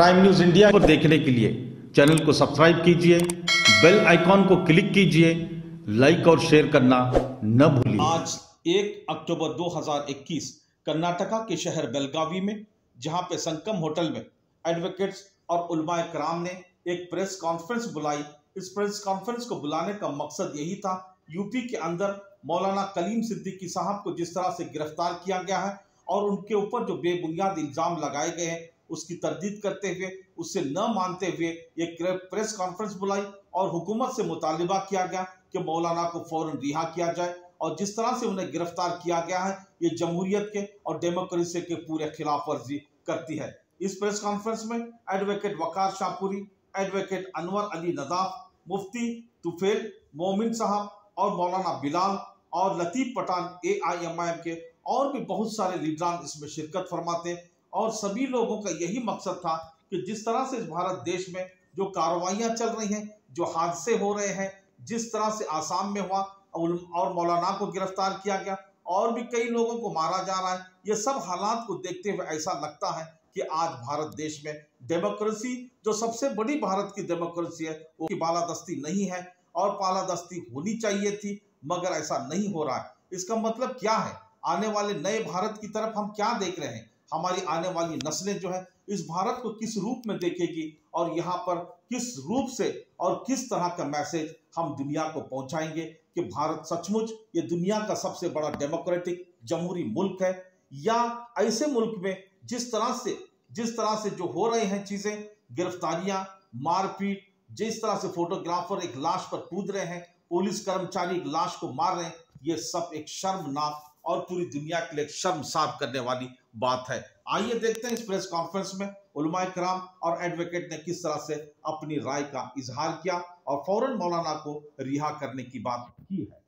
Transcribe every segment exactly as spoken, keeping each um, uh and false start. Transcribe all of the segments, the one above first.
Prime news India को देखने के लिए चैनल को सब्सक्राइब कीजिए, बेल आइकॉन को क्लिक कीजिए, लाइक और शेयर करना न भूलिए। आज एक अक्टूबर दो हज़ार इक्कीस कर्नाटका के शहर बेलगावी में, जहां पे संगम होटल में एडवोकेट्स और उलमाए कराम ने एक प्रेस कॉन्फ्रेंस बुलाई। इस प्रेस कॉन्फ्रेंस को बुलाने का मकसद यही था, यूपी के अंदर मौलाना कलीम सिद्दीकी साहब को जिस तरह से गिरफ्तार किया गया है और उनके ऊपर जो बेबुनियाद इल्जाम लगाए गए हैं उसकी तरदीद करते हुए, उससे न मानते हुए एक प्रेस कॉन्फ्रेंस बुलाई और हुकूमत से मुतालिबा किया गया कि मौलाना को फौरन रिहा किया जाए। और जिस तरह से उन्हें गिरफ्तार किया गया है ये जमहूरियत के और डेमोक्रेसी के पूरे खिलाफ वर्जी करती है। इस प्रेस कॉन्फ्रेंस में एडवोकेट वकार शाहपुरी, एडवोकेट अनवर अली नदाफ, मुफ्ती तुफेल मोमिन साहब और मौलाना बिलाल और Latif Pathan A I M I M के और भी बहुत सारे लीडरान इसमें शिरकत फरमाते। और सभी लोगों का यही मकसद था कि जिस तरह से इस भारत देश में जो कार्रवाइयां चल रही हैं, जो हादसे हो रहे हैं, जिस तरह से आसाम में हुआ और मौलाना को गिरफ्तार किया गया और भी कई लोगों को मारा जा रहा है, ये सब हालात को देखते हुए ऐसा लगता है कि आज भारत देश में डेमोक्रेसी, जो सबसे बड़ी भारत की डेमोक्रेसी है, वो की बालादस्ती नहीं है और पालादस्ती होनी चाहिए थी, मगर ऐसा नहीं हो रहा है। इसका मतलब क्या है? आने वाले नए भारत की तरफ हम क्या देख रहे हैं? हमारी आने वाली नस्लें जो है इस भारत को किस रूप में देखेगी और यहाँ पर किस रूप से और किस तरह का मैसेज हम दुनिया को पहुंचाएंगे कि भारत सचमुच ये दुनिया का सबसे बड़ा डेमोक्रेटिक जमहूरी मुल्क है, या ऐसे मुल्क में जिस तरह से जिस तरह से जो हो रहे हैं चीजें, गिरफ्तारियां, मारपीट, जिस तरह से फोटोग्राफर एक लाश पर कूद रहे हैं, पुलिस कर्मचारी एक लाश को मार रहे हैं, ये सब एक शर्मनाक और पूरी दुनिया के लिए शर्मसार करने वाली बात है। आइए देखते हैं इस प्रेस कॉन्फ्रेंस में उलमाए कराम और एडवोकेट ने किस तरह से अपनी राय का इजहार किया और फौरन मौलाना को रिहा करने की बात की है।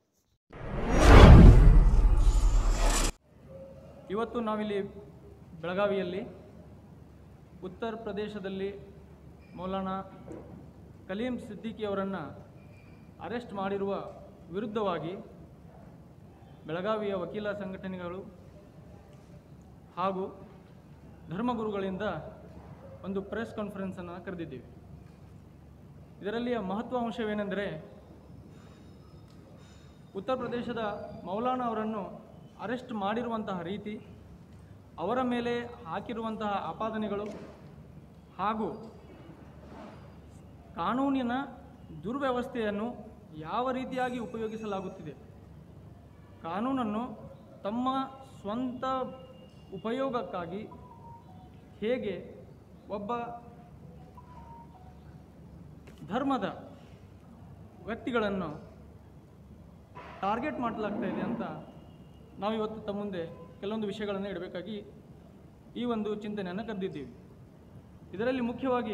ಇವತ್ತು ನಾವಿಲ್ಲಿ ಬೆಳಗಾವಿಯಲ್ಲಿ ಉತ್ತರ ಪ್ರದೇಶದಲ್ಲಿ ಮೌಲಾನಾ ಕಲೀಂ ಸಿದ್ದಿಕಿ ಅವರನ್ನು ಅರೆಸ್ಟ್ ಮಾಡಿರುವ ವಿರುದ್ಧವಾಗಿ ಬೆಳಗಾವಿಯ ವಕೀಲ ಸಂಘಟನೆಗಳು ಹಾಗೂ ಧರ್ಮಗುರುಗಳಿಂದ ಒಂದು ಪ್ರೆಸ್ ಕಾನ್ಫರೆನ್ಸನ್ನು ಕರೆದಿದ್ದೀವಿ. ಇದರಲ್ಲಿಯ ಮಹತ್ವಾಂಶವೇನೆಂದರೆ, ಉತ್ತರ ಪ್ರದೇಶದ ಮೌಲಾನಾ ಅವರನ್ನು ಅರೆಸ್ಟ್ ಮಾಡಿರುವಂತಹ ರೀತಿ, ಅವರ ಮೇಲೆ ಹಾಕಿರುವಂತಹ ಆಪಾದನೆಗಳು ಹಾಗೂ ಕಾನೂನಿನ ದುರ್ವ್ಯವಸ್ಥೆಯನ್ನು ಯಾವ ರೀತಿಯಾಗಿ ಉಪಯೋಗಿಸಲಾಗುತ್ತಿದೆ, ಕಾನೂನನ್ನು ತಮ್ಮ ಸ್ವಂತ ಉಪಯೋಗಕ್ಕಾಗಿ ಹೇಗೆ ಒಬ್ಬ ಧರ್ಮದ ವ್ಯಕ್ತಿಗಳನ್ನು ಟಾರ್ಗೆಟ್ ಮಾಡಲಾಗ್ತಾ ಇದೆ ಅಂತ ನಾವಿವತ್ತು ತಮ್ಮ ಮುಂದೆ ಕೆಲವೊಂದು ವಿಷಯಗಳನ್ನು ಇಡಬೇಕಾಗಿ ಈ ಒಂದು ಚಿಂತನೆಯನ್ನು ಕರೆದಿದ್ದೀವಿ. ಇದರಲ್ಲಿ ಮುಖ್ಯವಾಗಿ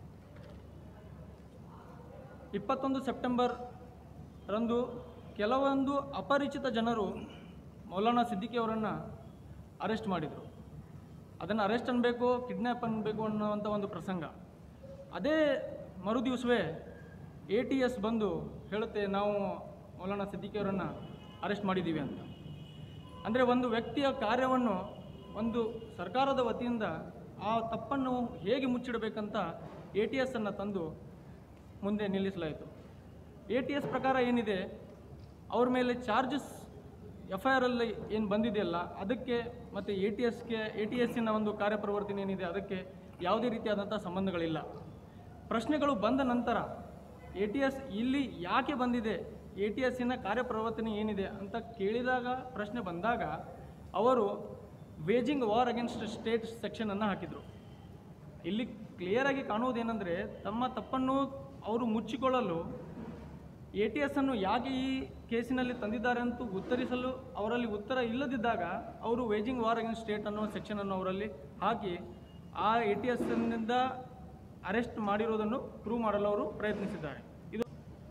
ಇಪ್ಪತ್ತೊಂದು ಸೆಪ್ಟೆಂಬರ್ ರಂದು ಕೆಲವೊಂದು ಅಪರಿಚಿತ ಜನರು ಮೌಲಾನಾ ಸಿದ್ದಿಕಿ ಅವರನ್ನು ಅರೆಸ್ಟ್ ಮಾಡಿದರು. ಅದನ್ನು ಅರೆಸ್ಟ್ ಅನ್ನಬೇಕು, ಕಿಡ್ನ್ಯಾಪ್ ಅನ್ನಬೇಕು ಅನ್ನುವಂಥ ಒಂದು ಪ್ರಸಂಗ. ಅದೇ ಮರುದಿವಸವೇ ಎ ಟಿ ಎಸ್ ಬಂದು ಹೇಳುತ್ತೆ, ನಾವು ಮೌಲಾನಾ ಸಿದ್ದಿಕಿ ಅವರನ್ನು ಅರೆಸ್ಟ್ ಮಾಡಿದ್ದೀವಿ ಅಂತ. ಅಂದರೆ ಒಂದು ವ್ಯಕ್ತಿಯ ಕಾರ್ಯವನ್ನು ಒಂದು ಸರ್ಕಾರದ ವತಿಯಿಂದ ಆ ತಪ್ಪನ್ನು ಹೇಗೆ ಮುಚ್ಚಿಡಬೇಕಂತ ಎ ಟಿ ಎಸ್ ಅನ್ನು ತಂದು ಮುಂದೆ ನಿಲ್ಲಿಸಲಾಯಿತು. ಎ ಟಿ ಎಸ್ ಪ್ರಕಾರ ಏನಿದೆ, ಅವ್ರ ಮೇಲೆ ಚಾರ್ಜಸ್ ಎಫ್ ಐ ಆರಲ್ಲಿ ಏನು ಬಂದಿದೆಯಲ್ಲ ಅದಕ್ಕೆ ಮತ್ತು ಎ ಟಿ ಎಸ್ಗೆ ಎ ಟಿ ಎಸ್ಸಿನ ಒಂದು ಕಾರ್ಯಪ್ರವರ್ತನೆ ಏನಿದೆ ಅದಕ್ಕೆ ಯಾವುದೇ ರೀತಿಯಾದಂಥ ಸಂಬಂಧಗಳಿಲ್ಲ. ಪ್ರಶ್ನೆಗಳು ಬಂದ ನಂತರ ಎ ಟಿ ಎಸ್ ಇಲ್ಲಿ ಯಾಕೆ ಬಂದಿದೆ, ಎ ಟಿ ಎಸ್ಸಿನ ಕಾರ್ಯಪ್ರವರ್ತನೆ ಏನಿದೆ ಅಂತ ಕೇಳಿದಾಗ, ಪ್ರಶ್ನೆ ಬಂದಾಗ ಅವರು ವೇಜಿಂಗ್ ವಾರ್ ಅಗೇನ್ಸ್ಟ್ ಸ್ಟೇಟ್ ಸೆಕ್ಷನನ್ನು ಹಾಕಿದರು. ಇಲ್ಲಿ ಕ್ಲಿಯರಾಗಿ ಕಾಣುವುದೇನೆಂದರೆ, ತಮ್ಮ ತಪ್ಪನ್ನು ಅವರು ಮುಚ್ಚಿಕೊಳ್ಳಲು ಎ ಟಿ ಎಸ್ ಅನ್ನು ಯಾಕೆ ಈ ಕೇಸಿನಲ್ಲಿ ತಂದಿದ್ದಾರೆ ಅಂತ ಉತ್ತರಿಸಲು ಅವರಲ್ಲಿ ಉತ್ತರ ಇಲ್ಲದಿದ್ದಾಗ ಅವರು ವೇಜಿಂಗ್ ವಾರ್ ಅಗೇನ್ಸ್ಟ್ ಸ್ಟೇಟ್ ಅನ್ನೋ ಸೆಕ್ಷನನ್ನು ಅವರಲ್ಲಿ ಹಾಕಿ ಆ ಎ ಟಿ ಎಸ್ ನಿಂದ ಅರೆಸ್ಟ್ ಮಾಡಿರೋದನ್ನು ಪ್ರೂವ್ ಮಾಡಲು ಅವರು ಪ್ರಯತ್ನಿಸಿದ್ದಾರೆ. ಇದು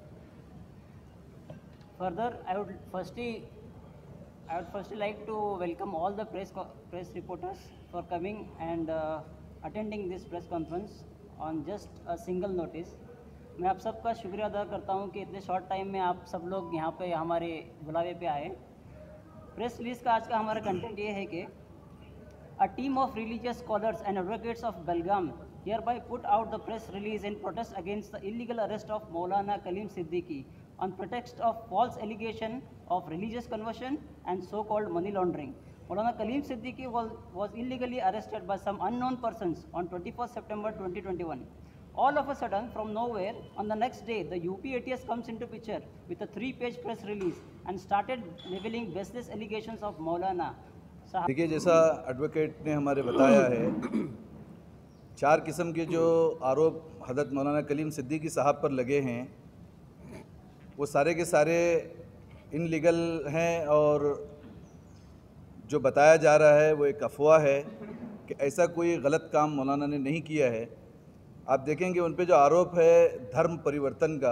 further I would firstly I would firstly like to welcome all the press press reporters for coming and attending this press conference on just a single notice. मैं आप सबका शुक्रिया अदा करता हूं कि इतने शॉर्ट टाइम में आप सब लोग यहां पे हमारे बुलावे पे आए। प्रेस रिलीज़ का आज का हमारा कंटेंट ये है कि a team of religious scholars and advocates of Belgaum hereby put out the press release in protest against the illegal arrest of Maulana Kaleem Siddiqui on pretext of false allegation of religious conversion and so-called money laundering. Maulana Kaleem Siddiqui was, was illegally arrested by some unknown persons on twenty-first September twenty twenty-one. All of a sudden, from nowhere, on the next day, the U P A T S comes into picture with a three-page press release and started leveling baseless allegations of Maulana. देखिए, जैसा advocate ने हमारे बताया है, चार किस्म के जो आरोप हज़रत मौलाना कलीम सिद्दीकी साहब पर लगे हैं वो सारे के सारे इनलीगल हैं और जो बताया जा रहा है वो एक अफवाह है कि ऐसा कोई गलत काम मौलाना ने नहीं किया है। आप देखेंगे उन पे जो आरोप है धर्म परिवर्तन का,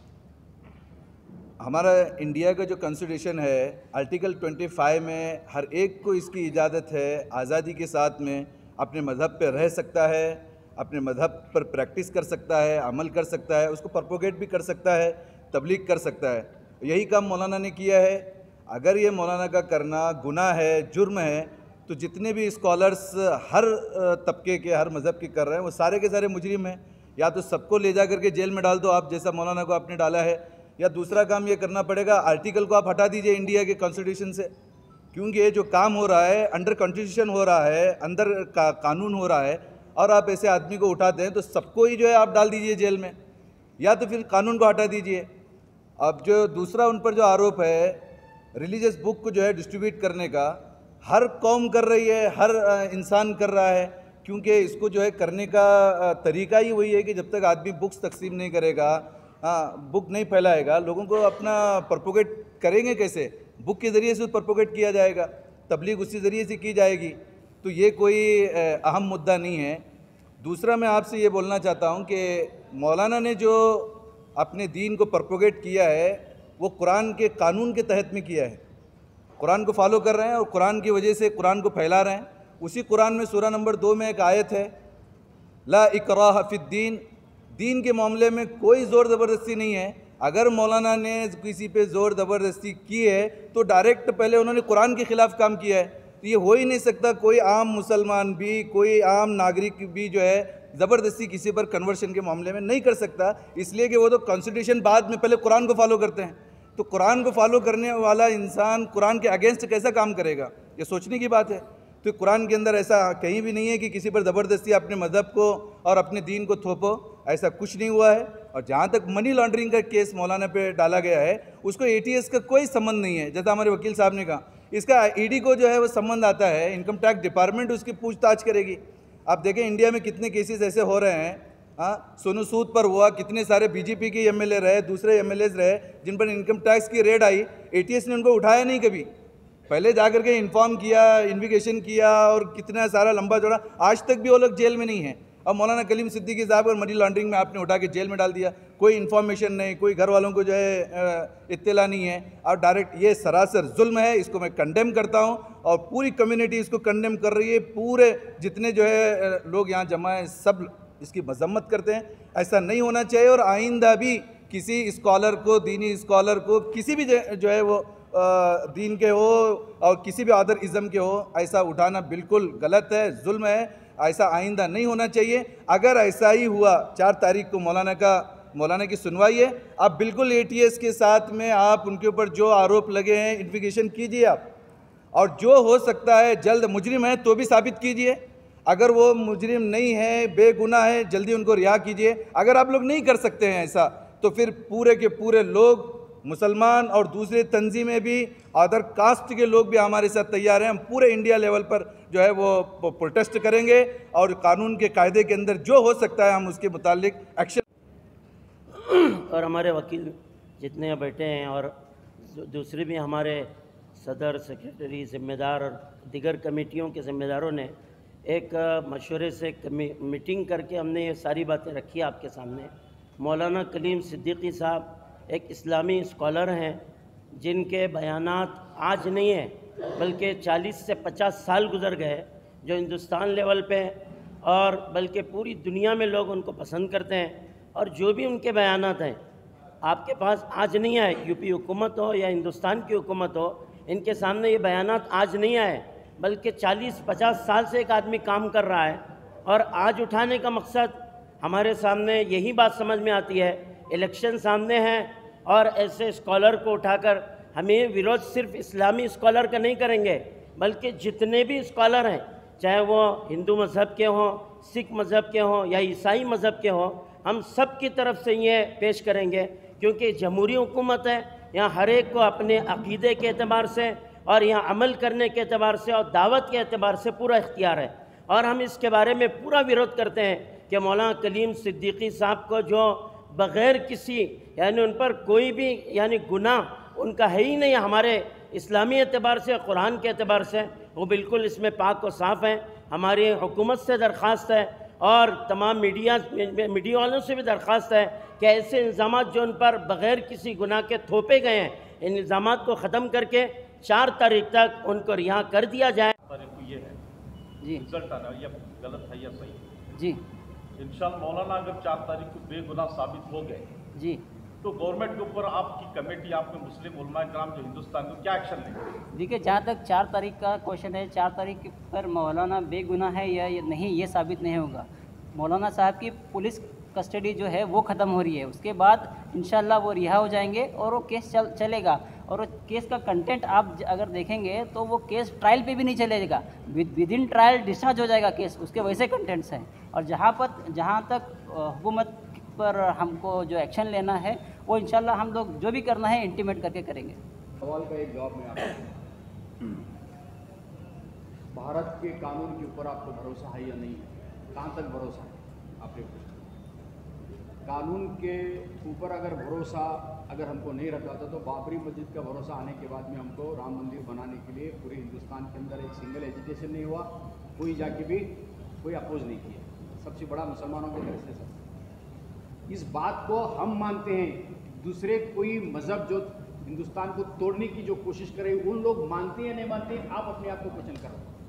हमारा इंडिया का जो कॉन्स्टिट्यूशन है आर्टिकल पच्चीस में हर एक को इसकी इजाज़त है आज़ादी के साथ में अपने मज़हब पे रह सकता है, अपने मज़हब पर प्रैक्टिस कर सकता है, अमल कर सकता है, उसको प्रोपोगेट भी कर सकता है, तबलीग कर सकता है। यही काम मौलाना ने किया है। अगर ये मौलाना का करना गुनाह है, जुर्म है, तो जितने भी स्कॉलर्स हर तबके के, हर मज़हब के कर रहे हैं वो सारे के सारे मुजरिम हैं। या तो सबको ले जा करके जेल में डाल दो आप, जैसा मौलाना को आपने डाला है, या दूसरा काम ये करना पड़ेगा आर्टिकल को आप हटा दीजिए इंडिया के कॉन्स्टिट्यूशन से, क्योंकि ये जो काम हो रहा है अंडर कॉन्स्टिट्यूशन हो रहा है, अंदर का कानून हो रहा है, और आप ऐसे आदमी को उठाते हैं तो सबको ही जो है आप डाल दीजिए जेल में, या तो फिर कानून को हटा दीजिए। अब जो दूसरा उन पर जो आरोप है रिलीजियस बुक को जो है डिस्ट्रीब्यूट करने का, हर कौम कर रही है, हर इंसान कर रहा है, क्योंकि इसको जो है करने का तरीका ही वही है कि जब तक आदमी बुक्स तकसीम नहीं करेगा, हाँ बुक नहीं फैलाएगा, लोगों को अपना प्रोपोगेट करेंगे कैसे? बुक के ज़रिए से प्रोपोगेट किया जाएगा, तबलीग उसी ज़रिए से की जाएगी। तो ये कोई अहम मुद्दा नहीं है। दूसरा मैं आपसे ये बोलना चाहता हूँ कि मौलाना ने जो अपने दीन को प्रोपोगेट किया है वो कुरान के कानून के तहत में किया है। कुरान को फॉलो कर रहे हैं और कुरान की वजह से कुरान को फैला रहे हैं। उसी कुरान में सूरा नंबर दो में एक आयत है, ला इकराह फिद्दीन, दीन के मामले में कोई ज़ोर ज़बरदस्ती नहीं है। अगर मौलाना ने किसी पे ज़ोर ज़बरदस्ती की है तो डायरेक्ट पहले उन्होंने कुरान के ख़िलाफ़ काम किया है। तो ये हो ही नहीं सकता, कोई आम मुसलमान भी, कोई आम नागरिक भी जो है ज़बरदस्ती किसी पर कन्वर्शन के मामले में नहीं कर सकता, इसलिए कि वो तो कॉन्स्टिट्यूशन बाद में पहले कुरान को फॉलो करते हैं। तो कुरान को फॉलो करने वाला इंसान कुरान के अगेंस्ट कैसा काम करेगा, ये सोचने की बात है। तो कुरान के अंदर ऐसा कहीं भी नहीं है कि किसी पर ज़बरदस्ती अपने मज़हब को और अपने दीन को थोपो, ऐसा कुछ नहीं हुआ है। और जहाँ तक मनी लॉन्ड्रिंग का केस मौलाना पे डाला गया है उसको एटीएस का कोई संबंध नहीं है। जैसा हमारे वकील साहब ने कहा, इसका ईडी को जो है वो संबंध आता है, इनकम टैक्स डिपार्टमेंट उसकी पूछताछ करेगी। आप देखें इंडिया में कितने केसेस ऐसे हो रहे हैं, हाँ सोनू सूद पर हुआ, कितने सारे बीजेपी के एमएलए रहे, दूसरे एमएलएज रहे जिन पर इनकम टैक्स की रेड आई, एटीएस ने उनको उठाया नहीं कभी, पहले जाकर के इन्फॉर्म किया, इन्वेस्टिगेशन किया और कितना सारा लंबा चौड़ा, आज तक भी वो लोग जेल में नहीं है। अब मौलाना कलीम सिद्दीकी साहब और मनी लॉन्ड्रिंग में आपने उठा के जेल में डाल दिया, कोई इन्फॉर्मेशन नहीं, कोई घर वालों को जो है इत्तला नहीं है, और डायरेक्ट ये सरासर जुल्म है। इसको मैं कंडेम करता हूँ और पूरी कम्युनिटी इसको कंडेम कर रही है। पूरे जितने जो है लोग यहाँ जमा हैं सब इसकी मजम्मत करते हैं। ऐसा नहीं होना चाहिए और आइंदा भी किसी स्कॉलर को, दीनी स्कॉलर को, किसी भी जो है वो दीन के हो और किसी भी अदर इज़म के हो, ऐसा उठाना बिल्कुल गलत है, जुल्म है। ऐसा आइंदा नहीं होना चाहिए। अगर ऐसा ही हुआ, चार तारीख को मौलाना का मौलाना की सुनवाई है, आप बिल्कुल एटीएस के साथ में आप उनके ऊपर जो आरोप लगे हैं इन्वेस्टिगेशन कीजिए आप, और जो हो सकता है जल्द, मुजरिम है तो भी साबित कीजिए, अगर वो मुजरिम नहीं है, बेगुनाह है, जल्दी उनको रिहा कीजिए। अगर आप लोग नहीं कर सकते हैं ऐसा, तो फिर पूरे के पूरे लोग, मुसलमान और दूसरे तंजीमें भी, अदर कास्ट के लोग भी हमारे साथ तैयार हैं। हम पूरे इंडिया लेवल पर जो है वो प्रोटेस्ट करेंगे और कानून के कायदे के अंदर जो हो सकता है हम उसके मुतालिक एक्शन। और हमारे वकील जितने यहाँ बैठे हैं और दूसरे भी हमारे सदर, सेक्रेटरी, ज़िम्मेदार और दिगर कमेटियों के ज़िम्मेदारों ने एक मशवरे से मीटिंग करके हमने ये सारी बातें रखी आपके सामने। मौलाना कलीम सिद्दीकी साहब एक इस्लामी स्कॉलर हैं जिनके बयानात आज नहीं है बल्कि चालीस से पचास साल गुजर गए, जो हिंदुस्तान लेवल पे और बल्कि पूरी दुनिया में लोग उनको पसंद करते हैं। और जो भी उनके बयानात हैं आपके पास आज नहीं आए, यूपी हुकूमत हो या हिंदुस्तान की हुकूमत हो, इनके सामने ये बयानात आज नहीं आए, बल्कि चालीस पचास साल से एक आदमी काम कर रहा है और आज उठाने का मकसद हमारे सामने यही बात समझ में आती है, इलेक्शन सामने हैं और ऐसे स्कॉलर को उठाकर हमें विरोध सिर्फ इस्लामी स्कॉलर का नहीं करेंगे, बल्कि जितने भी स्कॉलर हैं, चाहे वो हिंदू मज़हब के हों, सिख मज़हब के हों या ईसाई मज़हब के हों, हम सब की तरफ से ये पेश करेंगे, क्योंकि जमहूरी हुकूमत है, यहाँ हर एक को अपने अक़ीदे के एतबार से और यहाँ अमल करने के एतबार से और दावत के एतबार से पूरा इख्तियार है। और हम इसके बारे में पूरा विरोध करते हैं कि मौलाना कलीम सिद्दीकी साहब को जो बग़ैर किसी यानी उन पर कोई भी यानी गुनाह उनका है ही नहीं, हमारे इस्लामी एतबार से, कुरान के एतबार से वो बिल्कुल इसमें पाक और साफ़ हैं। हमारी हुकूमत से दरख्वास्त है और तमाम मीडिया मीडिया वालों से भी दरख्वास्त है कि ऐसे इल्ज़ाम जो उन पर बग़ैर किसी गुनाह के थोपे गए हैं, इन इल्ज़ाम को ख़त्म करके चार तारीख तक उनको रिहा कर दिया जाए। तारीख को ये है जी रिजल्ट आना, या गलत है या सही? जी इंशाअल्लाह मौलाना अगर चार तारीख को बेगुनाह साबित हो गए जी तो गवर्नमेंट के ऊपर आपकी कमेटी, आपके मुस्लिम उलमा कराम जो हिंदुस्तान में, क्या एक्शन लेंगे? देखिए, जहाँ तक चार तारीख का क्वेश्चन है, चार तारीख पर मौलाना बेगुनाह है या ये नहीं, ये साबित नहीं होगा। मौलाना साहब की पुलिस कस्टडी जो है वो ख़त्म हो रही है, उसके बाद इंशाल्लाह वो रिहा हो जाएंगे और वो केस चल चलेगा। और वो केस का कंटेंट आप अगर देखेंगे तो वो केस ट्रायल पे भी नहीं चलेगा, विद इन ट्रायल डिस्चार्ज हो जाएगा केस, उसके वैसे कंटेंट्स हैं। और जहाँ पर जहाँ तक हुकूमत पर हमको जो एक्शन लेना है वो इंशाल्लाह हम लोग जो भी करना है इंटीमेट करके करेंगे। सवाल का एक जवाब मैं आपको, भारत के कानून के ऊपर आपको भरोसा है या नहीं है? कहाँ तक भरोसा है? आपने पूछा कानून के ऊपर अगर भरोसा अगर हमको नहीं रखा था तो बाबरी मस्जिद का भरोसा आने के बाद में हमको राम मंदिर बनाने के लिए पूरे हिंदुस्तान के अंदर एक सिंगल एजुकेशन नहीं हुआ, कोई जाके भी कोई अपोज नहीं किया, सबसे बड़ा मुसलमानों के तरफ से सब। इस बात को हम मानते हैं, दूसरे कोई मज़हब जो हिंदुस्तान को तोड़ने की जो कोशिश करे उन लोग मानते हैं या नहीं मानते, आप अपने आप को क्वेश्चन करो।